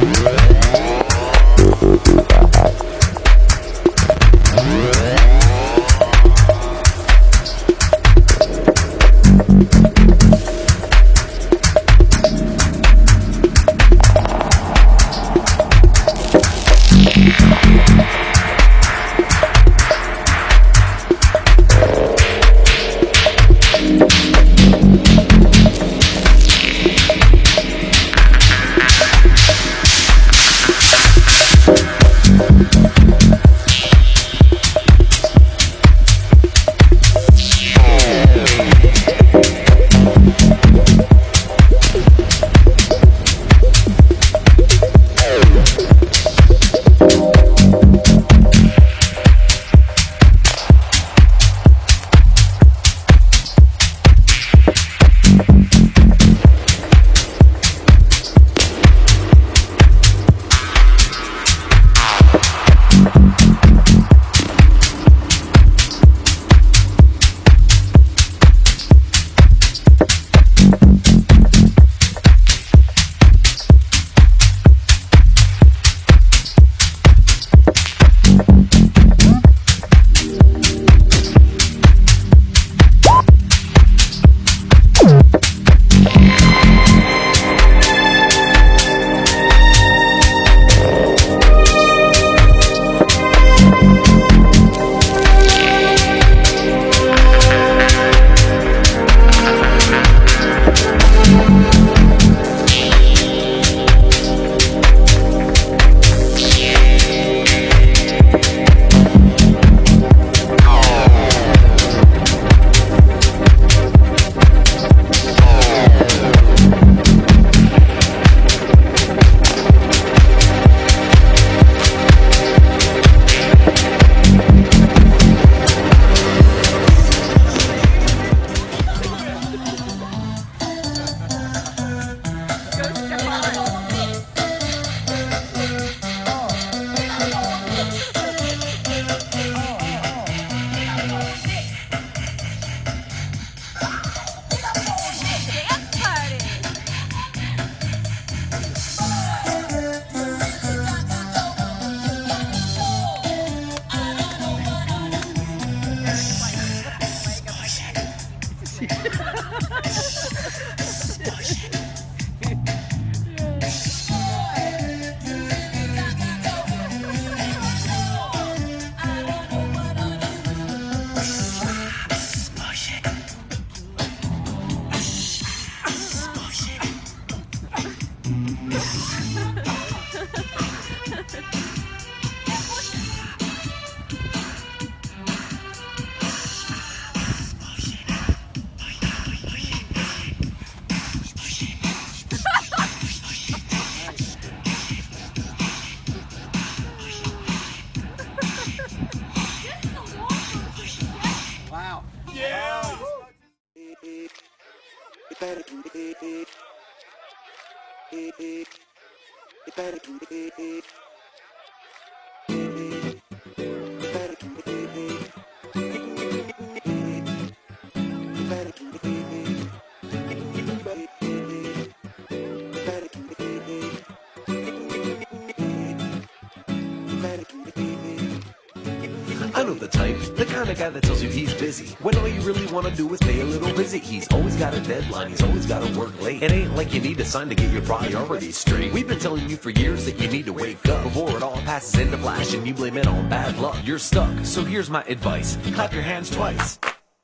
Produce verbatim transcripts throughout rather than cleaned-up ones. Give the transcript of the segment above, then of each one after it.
I know the type, the kind of guy that tells you he's busy when all you really want to do is pay a little visit. He's always got a deadline, he's always got to work late. It ain't like you need a sign to get your priorities straight. We've been telling you for years that you need to wake up before it all passes into flash and you blame it on bad luck. You're stuck, so here's my advice: clap your hands twice.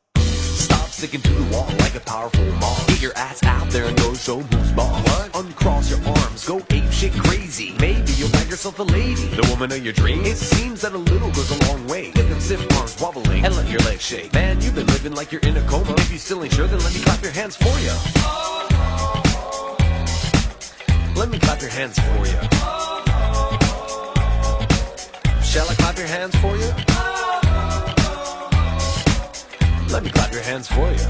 Stop sticking to the wall like a powerful mob. Get your ass out there and go show who's boss. What? Uncross your arms, go ape shit crazy. Maybe you'll find yourself a lady, the woman of your dreams. It seems that a little goes a long way. Get them stiff arms wobbling and let your legs shake. Man, you've been living like you're in a coma. If you still ain't sure, then let me clap your hands for you. Let me clap your hands for you. Shall I clap your hands for you? Let me clap your hands for you.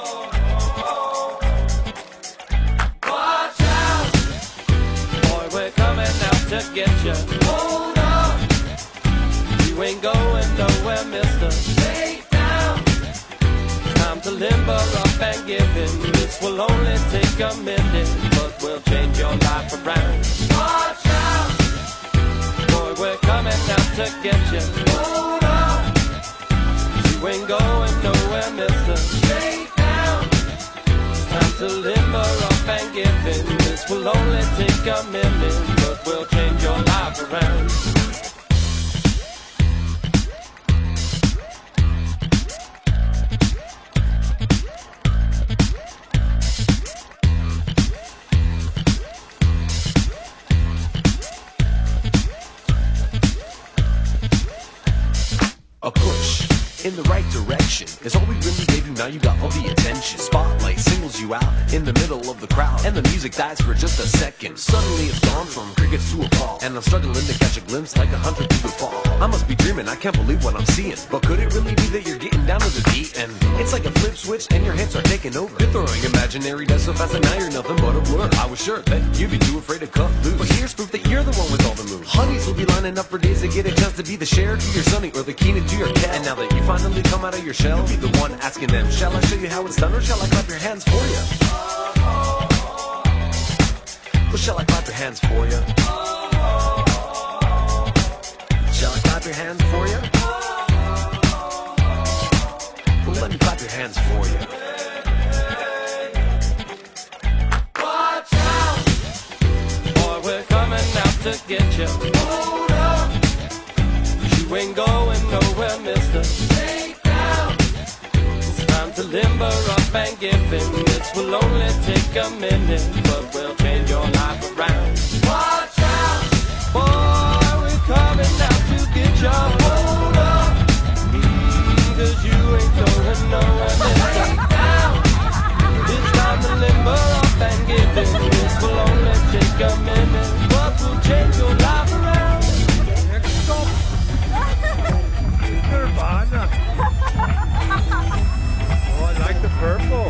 Watch out, boy, we're coming out to get you. Hold on, you ain't going nowhere, mister. Stay down. Time to limber up and give in. This will only take a minute, but we'll change your life around. Watch out. to get you. Hold on. You ain't going nowhere, mister. Straight down. It's time to limber up and give in. This will only take a minute, but we'll change your life around. A push in the right direction is all we really gave you. Now you got all the attention. Spotlight singles you out in the middle of the crowd, and the music dies for just a second. Suddenly it's gone from crickets to a call, and I'm struggling to catch a glimpse like a hundred through the fall. I must be dreaming, I can't believe what I'm seeing. But could it really be that you're getting down to the beat? And it's like a flip switch and your hips are taking over. You're throwing imaginary death so fast and now you're nothing but a blur. I was sure that you'd be too afraid to cut loose, but here's proof that you're the one with all the moves. Honeys will be lining up for days to get a chance to be the sheriff to your sonny or the keenan to your cat. And now that you finally come out of your shell, you'll be the one asking them, shall I show you how it's done, or shall I clap your hands for you? Or shall I clap your hands for you? Shall I clap your hands for you? Well, let me clap your hands for you. Watch out, boy, we're coming out to get you. Hold up, you ain't going nowhere, mister. Stay down. It's time to limber up and give in. This will only take a minute, but we'll change your life around. Watch out, boy, we're coming out to get you. Hold up, cause you ain't going nowhere, mister. Stay down. It's time to limber up and give in. This will only take a minute, but we'll change your life around. Next stop. Nirvana. Oh, I like the purple.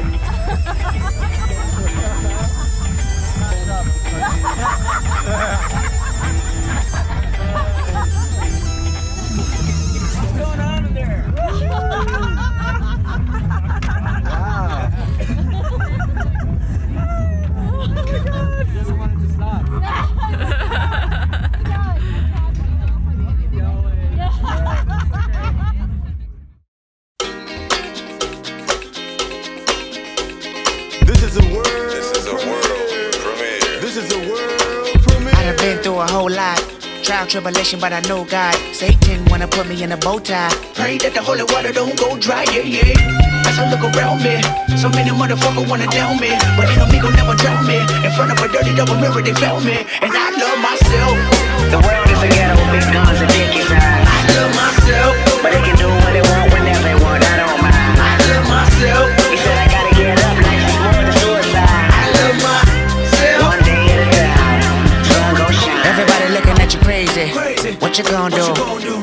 What's going on in there? Wow. Oh my God. He doesn't want it to stop. This is a world. This is a world premiere. This is a world premiere. I done been through a whole lot. Trial, tribulation, but I know God. Satan wanna put me in a bow tie. Pray that the holy water don't go dry, yeah, yeah. As I look around me, so many motherfuckers wanna down me, but they know me gon' never drown me. In front of a dirty double mirror, they found me, and I love myself. The world is a ghetto with big guns and dick inside. I love myself, But they can do what they want whenever they want, I don't mind. I love myself, He said I gotta get up, life is more than suicide. I love myself. One day at a time, sun gon' shine. Everybody looking at you crazy. What you gonna do?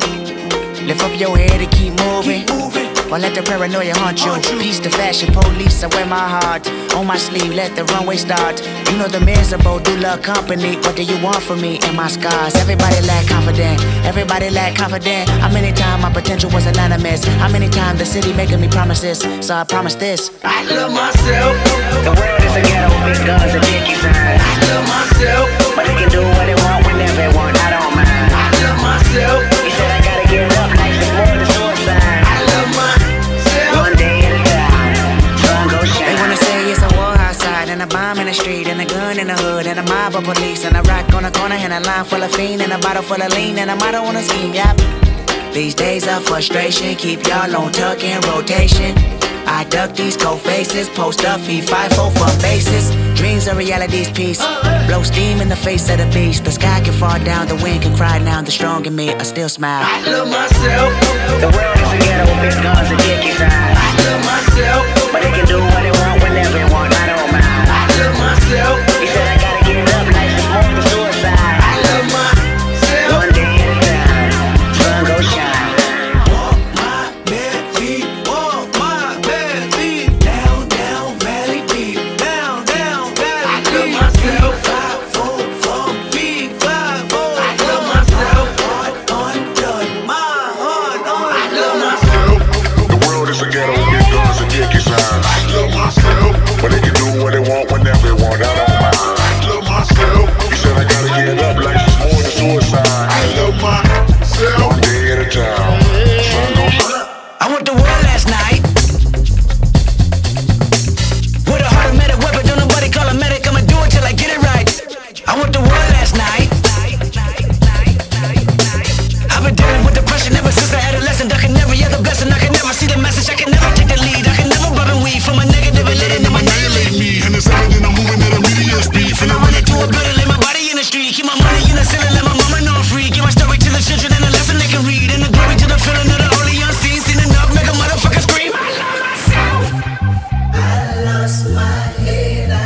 Lift up your head and keep moving. Or let the paranoia haunt you. Peace to fashion police, I wear my heart on my sleeve, let the runway start. You know the miserable do love company. What do you want from me and my scars? Everybody lack confident, everybody lack confident. How many times my potential was anonymous? How many times the city making me promises? So I promise this, I love myself. The world is a ghetto with big guns and dick inside. I love myself, But they can do what they want whenever they want, I don't mind. I love myself. He said I gotta get up, life is more than suicide. I love myself. One day at a time, sun gon' shine. They wanna say it's a war outside, and a bomb in the street, and a gun in the hood, and a mob of police, and a rock on the corner, and a line full of fiend, and a bottle full of lean, and a motto on a scheme, yep. These days of frustration keep y'all on tuck in rotation. I duck these cold faces, post up, feed five four for bases. Dreams are reality's piece. Blow steam in the face of the beast. The sky can fall down, the wind can cry now. The strong in me, I still smile. I love myself. The world is a ghetto with big guns and dick inside. I love myself. But they can do what they want whenever they want, I don't mind. I love myself. He said I gotta get up, life is more than suicide. I love myself. One day at a time, sun gon' shine. Walk my bare feet, walk my bare feet. Down, down, valley deep. Down, down, valley deep. I love myself. Five, four, four, feet, five, four. I love myself. Heart undone, my heart undone. I love myself. The world is a ghetto with big guns and dick inside. I love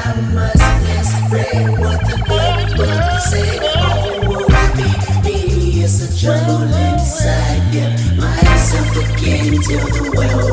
I must spread what the good book said. Oh, woe be me, it's a jungle inside. Yeah, myself again till the world